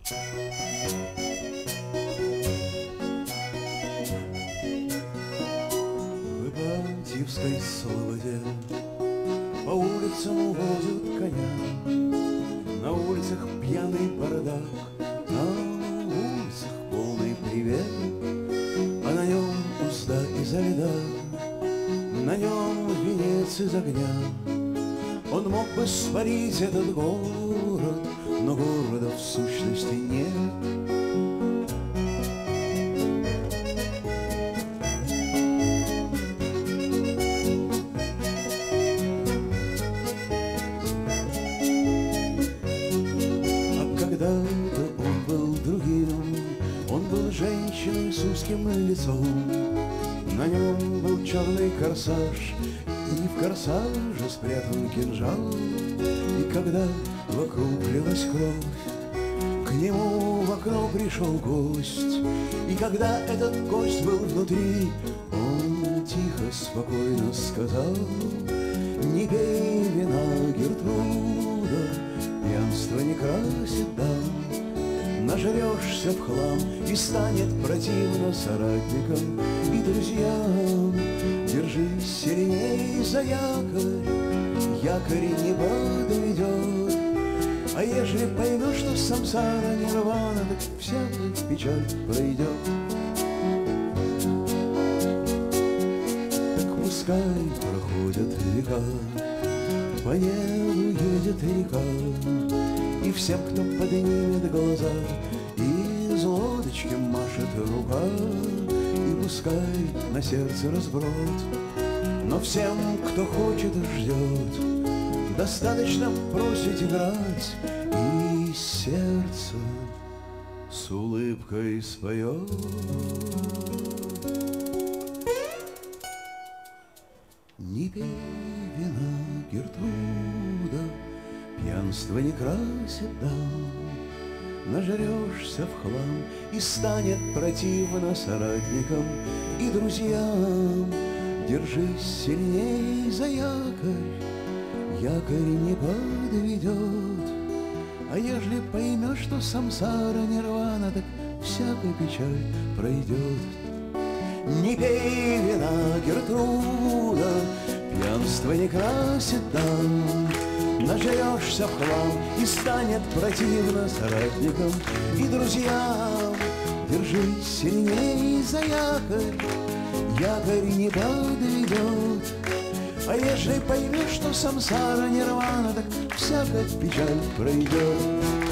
В Ипатьевской слободе по улицам возят коня, на улицах пьяный бардак, на улицах полный привет, а на нем узда изо льда, на нем венец из огня. Он мог бы сварить этот город, но города в сущности нет. А когда-то он был другим, он был женщиной с узким лицом. На нем был черный корсаж, и в корсаже спрятан кинжал. И когда вокруг лилась кровь, к нему в окно пришел гость. И когда этот гость был внутри, он тихо, спокойно сказал: не пей вина, Гертруда, пьянство не красит дам. Нажрешься в хлам и станет противно соратникам и друзьям. Держись сильней за якорь, якорь не подведет. А ежели поймешь, что самсара нирвана, так всякая печаль пройдет. Так пускай проходят века, по небу едет река, и всем, кто поднимет глаза, из лодочки машет рука. И пускай на сердце разброд, но всем, кто хочет и ждет, достаточно бросить играть, и сердце с улыбкой споет. Не пей вина, Гертруда, пьянство не красит дам. Нажрешься в хлам и станет противно соратникам и друзьям. Держись сильней за якорь, якорь не подведет. А ежели поймешь, что самсара нирвана, так всякая печаль пройдет. Не пей вина, Гертруда, пьянство не красит дам. Нажрешься в хлам и станет противно соратникам и друзьям. Держись сильней за якорь, якорь не подведет. А ежели поймешь, что самсара нирвана, так всякая печаль пройдет.